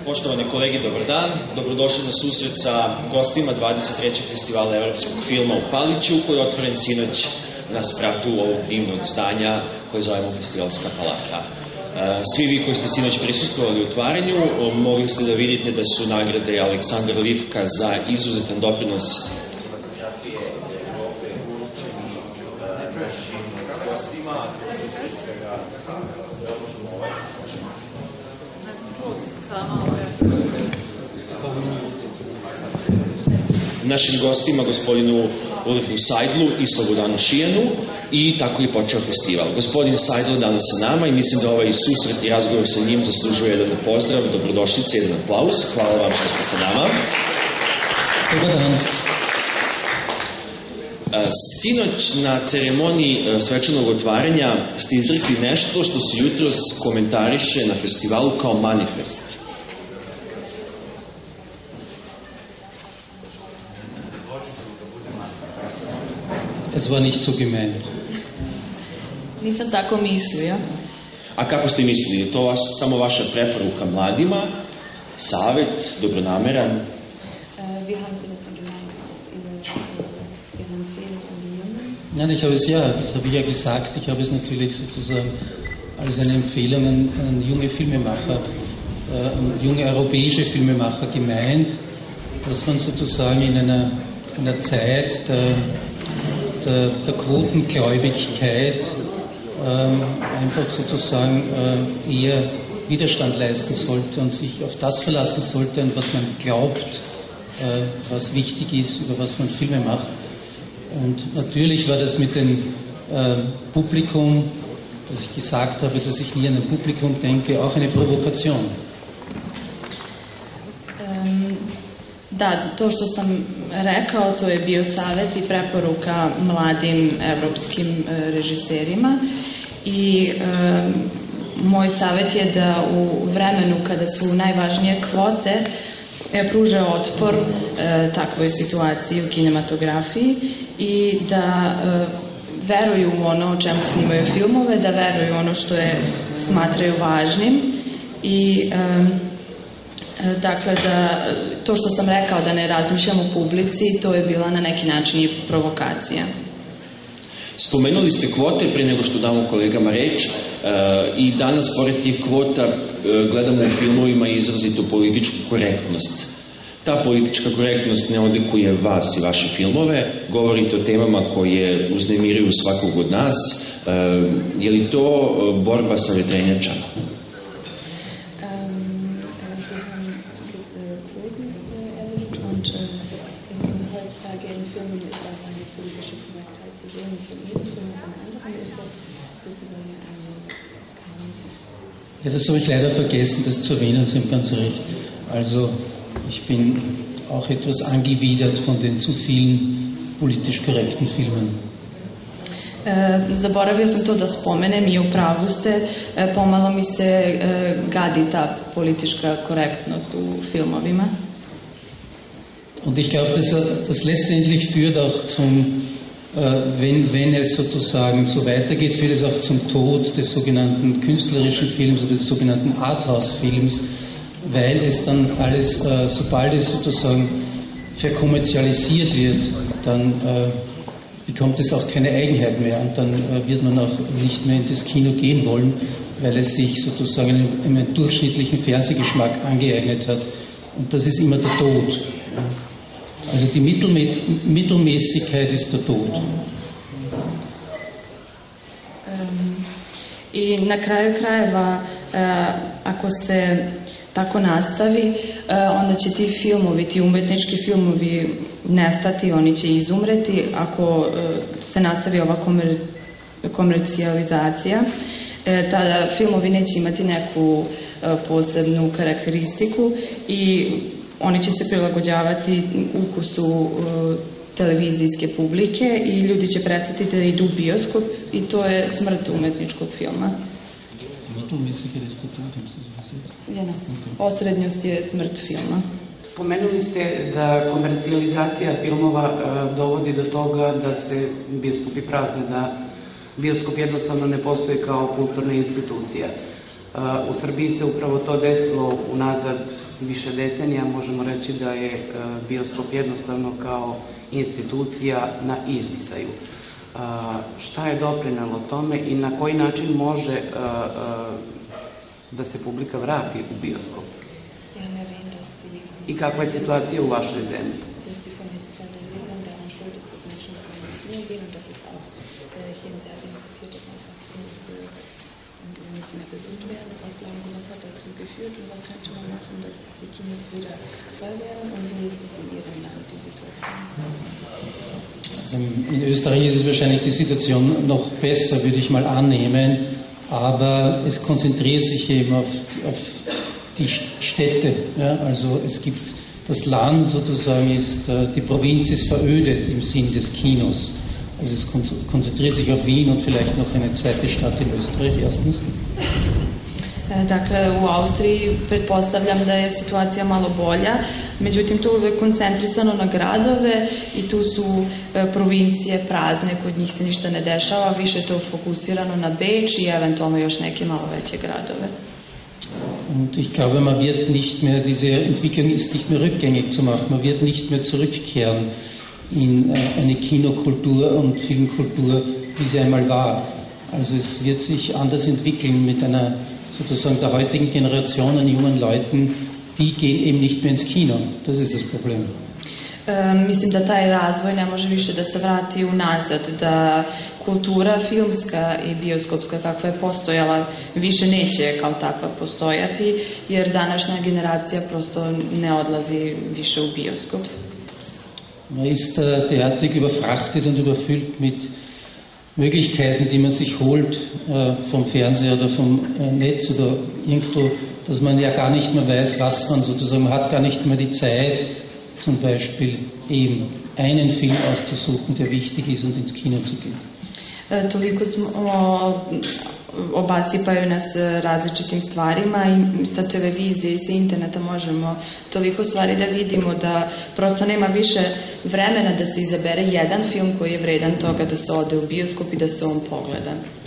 Poštovani kolegi, dobar dan. Dobrodošli na susret sa gostima 23. festivala evropskog filma u Paliću, koji je otvoren sinoć na spratu ovog divnog zdanja koje zovemo Festivalska palata. Svi vi koji ste sinoć prisustvovali u otvaranju, mogli ste da vidite da su nagrade Aleksandar Livka za izuzetan doprinos našim gostima, gospodinu Ulefu Sajdlu i Slobodanu Šijanu, i tako je počeo festival. Gospodin Sajdl je danas sa nama i mislim da ovaj susret i razgovor sa njim zaslužuje jedan pozdrav, dobrodošlice, jedan aplauz. Hvala vam što ste sa nama. Dobar dan. Sinoć na ceremoniji svečanog otvaranja ste izrekli nešto što se jutros komentariše na festivalu kao manifest. Es war nicht so gemeint. Nisam tako mislio. A kako ste mislili? Je to samo vaša preporuka mladima? Savet, dobronameran? Nein, ich habe es das habe ich ja gesagt, ich habe es natürlich sozusagen als eine Empfehlung an junge Filmemacher, an junge europäische Filmemacher gemeint, dass man sozusagen in einer Zeit der Quotengläubigkeit einfach sozusagen eher Widerstand leisten sollte und sich auf das verlassen sollte, an was man glaubt, was wichtig ist, über was man Filme macht. Und natürlich war das mit dem Publikum, dass ich gesagt habe, dass ich nie an ein Publikum denke, auch eine Provokation. Da, to što sam rekao, to je bio savjet i preporuka mladim evropskim režiserima i moj savjet je da u vremenu kada su najvažnije kvote pruže otpor takvoj situaciji u kinematografiji i da veruju u ono o čemu snimaju filmove, da veruju u ono što smatraju važnim i dakle da to što sam rekao da ne razmišljam o publici, to je bila na neki način i provokacija. Spomenuli ste kvote pre nego što damo kolegama reč i danas pored tih kvota gledamo u filmovima izrazito političku korektnost. Ta politička korektnost ne odlikuje vas i vaše filmove, govorite o temama koje uznemiruju svakog od nas. Je li to borba sa vetrenjačama? Ja, das habe ich leider vergessen, das zu erwähnen, Sie haben ganz recht. Also, ich bin auch etwas angewidert von den zu vielen politisch korrekten Filmen. Zaboravio sam to da spomenem i u pravu ste, pomalo mi se gadi ta politička korektnost u filmovima. Und ich glaube, das letztendlich führt auch zum, wenn es sozusagen so weitergeht, führt es auch zum Tod des sogenannten künstlerischen Films oder des sogenannten Arthouse-Films, weil es dann alles, sobald es sozusagen verkommerzialisiert wird, dann bekommt es auch keine Eigenheit mehr und dann wird man auch nicht mehr in das Kino gehen wollen, weil es sich sozusagen einen durchschnittlichen Fernsehgeschmack angeeignet hat. Und das ist immer der Tod. Also die Mittelmäßigkeit ist der Tod. I na kraju krajeva, ako se tako nastavi, onda će ti filmovi, ti umetnički filmovi nestati, oni će izumreti. Ako se nastavi ova komercijalizacija, tada filmovi neće imati neku posebnu karakteristiku i oni će se prilagođavati ukusu televizijske publike i ljudi će prestati da idu u bioskop i to je smrt umetničkog filma. Osrednjost je smrt filma. Pomenuli ste da komercijalizacija filmova dovodi do toga da se bioskopi prazne, da bioskop jednostavno ne postoji kao kulturna institucija. U Srbiji se upravo to desilo unazad više decenija, možemo reći da je bioskop jednostavno kao institucija na izdisaju. Šta je doprinelo tome i na koji način može da se publika vrati u bioskop? I kakva je situacija u vašoj zemlji? In Österreich ist es wahrscheinlich die Situation noch besser, würde ich mal annehmen, aber es konzentriert sich eben auf die Städte. Ja? Also es gibt das Land sozusagen, die Provinz ist verödet im Sinn des Kinos. Also es konzentriert sich auf Wien und vielleicht noch eine zweite Stadt in Österreich erstens. Dakle, u Austriji pretpostavljam da je situacija malo bolja, međutim tu uvek koncentrisano na gradove i tu su provincije prazne, kod njih se ništa ne dešava, više to fokusirano na Beč i eventualno još neke malo veće gradove. Und ich glaube, man wird nicht mehr, diese Entwicklung ist nicht mehr rückgängig zu machen, man wird nicht mehr zurückkehren in eine Kinokultur und Filmkultur, wie sie einmal war. Also es wird sich anders entwickeln mit einer sozusagen der heutigen Generation an jungen Leuten, die gehen eben nicht mehr ins Kino. Das ist das Problem. Mislim da taj razvoj ne može više da se vrati unazad, da kultura filmska i bioskopska kakva je postojala više neće kao takva postojati, jer današnja generacija prosto ne odlazi više u bioskop. Ist derartig überfrachtet und überfüllt mit Möglichkeiten, die man sich holt vom Fernseher oder vom Netz oder irgendwo, dass man ja gar nicht mehr weiß, was man sozusagen, man hat gar nicht mehr die Zeit, zum Beispiel eben einen Film auszusuchen, der wichtig ist und ins Kino zu gehen. Toliko smo obasipaju nas različitim stvarima i sa televizije i sa interneta možemo toliko stvari da vidimo da prosto nema više vremena da se izabere jedan film koji je vredan toga da se ode u bioskop i da se on pogleda.